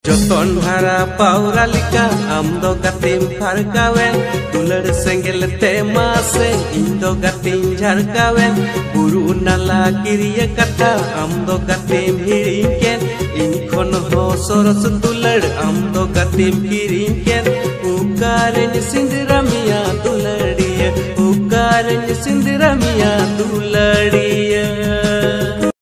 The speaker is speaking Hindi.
जतन धारा पाउरा लिका आम दो गातिम फारकावेन दुलर सेंगेल ते मासे इन दो गातिम झारकावेन बुरु नाला किरिया कथा आम दो गातिम हिरिंकेन इन खन हो सरस दुलर आम दो गातिम किरिंकेन उकारेन सिंदरा